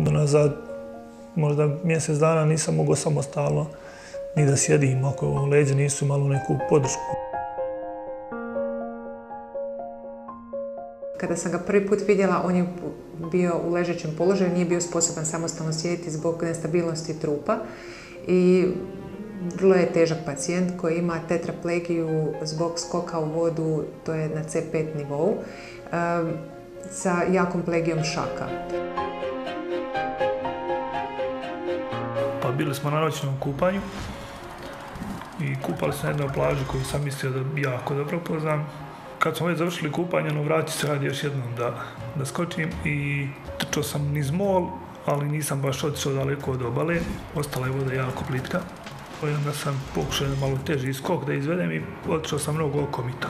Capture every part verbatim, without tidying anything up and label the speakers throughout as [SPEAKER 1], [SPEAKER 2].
[SPEAKER 1] nazad, možda mjesec dana nisam mogao samostalno ni da sjedim ako leđe nisu imali neku podršku.
[SPEAKER 2] Kada sam ga prvi put vidjela, on je bio u ležećem položaju, nije bio sposoban samostalno sjediti zbog nestabilnosti trupa i vrlo je težak pacijent koji ima tetraplegiju zbog skoka u vodu, to je na C pet nivou, sa jakom plegijom šaka.
[SPEAKER 1] Pa bili smo na noćnom kupanju i kupali se na jednoj plaži koju sam mislio da jako dobro poznam. Kad smo već završili kupanje, no vrati se radi još jednom da, da skočim i trčao sam niz mol, ali nisam baš otišao daleko od obale. Ostala je voda jako plitka. I onda sam pokušao malo teži skok da izvedem i otišao sam mnogo oko mita.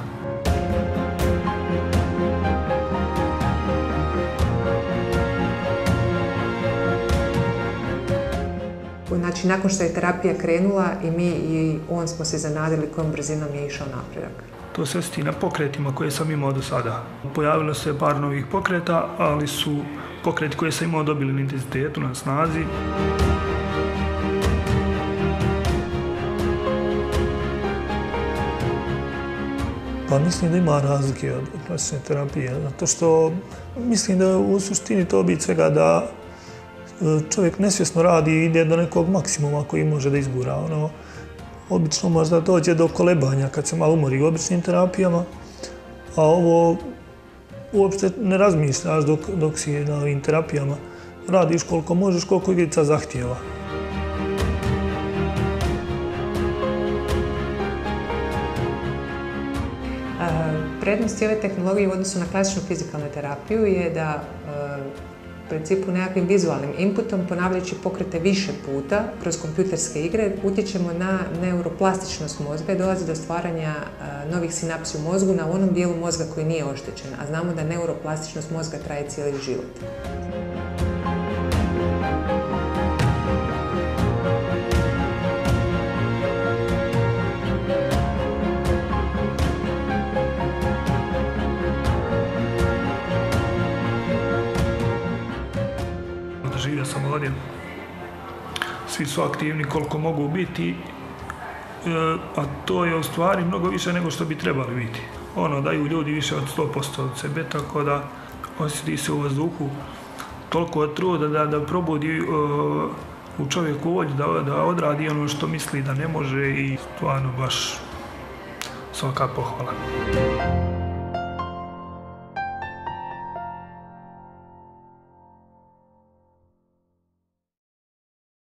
[SPEAKER 2] Znači, nakon što je terapija krenula i mi i on smo se zanadili kojom brzinom je išao napredak.
[SPEAKER 1] To se osjeti na pokretima koje sam imao do sada. Pojavilo se par novih pokreta, ali su pokreti koje sam imao dobili na intenzitetu, na snazi. Pa mislim da ima razlike od klasične terapije, zato što mislim da u suštini to biti svega da čovjek nesvjesno radi i ide do nekog maksimuma koji može da izgura. Ono, obično možda dođe do kolebanja kad se malo umori u običnim terapijama, a ovo uopšte ne razmišljaš dok, dok si na ovim terapijama. Radiš koliko možeš, koliko igrica zahtijeva.
[SPEAKER 2] Prednosti ove tehnologije u odnosu na klasičnu fizikalnu terapiju je da u principu nekakvim vizualnim inputom, ponavljajući pokrete više puta kroz kompjuterske igre, utječemo na neuroplastičnost mozga i dolazi do stvaranja novih sinapsi u mozgu na onom dijelu mozga koji nije oštećen, a znamo da neuroplastičnost mozga traje cijeli život.
[SPEAKER 1] Živio sam ovdje, svi su aktivni koliko mogu biti, a to je u stvari mnogo više nego što bi trebali biti. Ono, daju ljudi više od sto posto od sebe, tako da osjeti se u vazduhu toliko truda da, da probudi uh, u čovjeku volju da, da odradi ono što misli da ne može i stvarno baš svaka pohvala.